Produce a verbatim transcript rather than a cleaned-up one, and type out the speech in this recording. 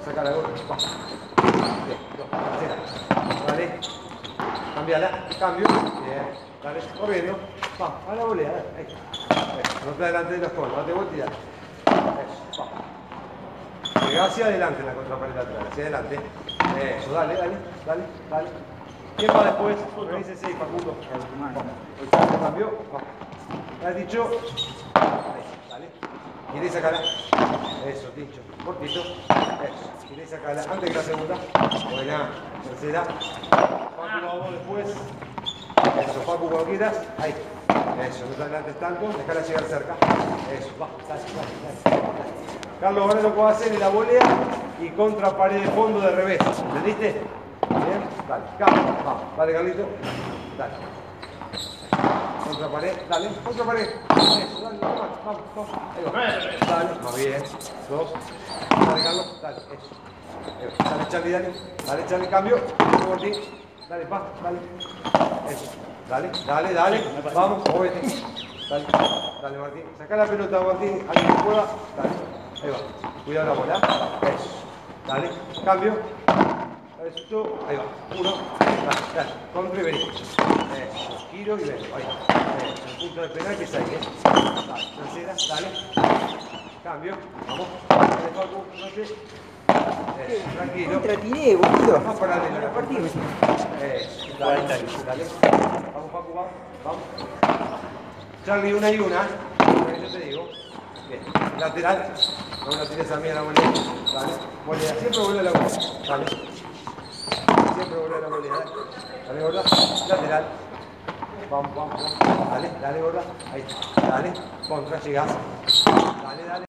saca la gorra. Va. Bien, dos, tercera. Dale. Cambiala, cambio. Bien. Dale, corriendo. Va, a la volea, dale. Ahí. Eso. No te adelante de los conos, date vuelta y dale. Eso, va. Llega hacia adelante en la contrapared lateral, hacia adelante. Eso, dale, dale, dale, dale. ¿Quién va después? Revise seis, Facundo. Va. Cambio. Va. ¿Me has dicho? Ahí, dale. ¿Quieres sacarla? Eso, dicho. Cortito. Eso. ¿Quieres sacarla? Antes que la segunda. Buena. Tercera. Facu, vamos después. Eso, Facu, cuando quieras. Ahí. Eso, no te adelantes tanto. Déjala llegar cerca. Eso, va. Dale, dale, dale. Carlos ahora lo puede hacer en la volea y contra pared de fondo de revés. ¿Entendiste? Bien. Dale. Cambio. Vamos. Dale, Carlito. Dale. Contra pared, dale, contra pared. Eso, dale, vamos, vamos, vamos. Ahí va. Dale, más bien. Dos. Dale, Carlos, dale, eso. Dale, Charlie, dale. Dale, Charlie, cambio. Por ti. Dale, va, dale. Eso. Dale, dale, dale. Vamos, móvete. Dale, dale, Martín. Sacá la pelota, Martín. Alguien que pueda. Dale. Ahí va. Cuidado la bola. Eso. Dale, cambio. Esto, ahí va, uno, dale, dale, contra y vení. Eso, giro y ven, ahí va. Eso, el punto de penal que es ahí, ¿eh? Dale, tercera, dale. Cambio, vamos. Dale, Facu, no te. Eso, tranquilo. Contratiré, boludo. Más paralela a la partida. Eso, dale, dale, dale. Vamos, Facu, vamos, vamos. Charlie, una y una. Yo te digo. Bien, lateral. No la tires a mí a la moneda. Dale, moneda, siempre vuelve a la moneda. Dale. Siempre volver a la volea, dale, dale gorda, lateral, vamos, vamos, vamos, dale, dale gorda, ahí, dale, contra, llegás, dale, dale.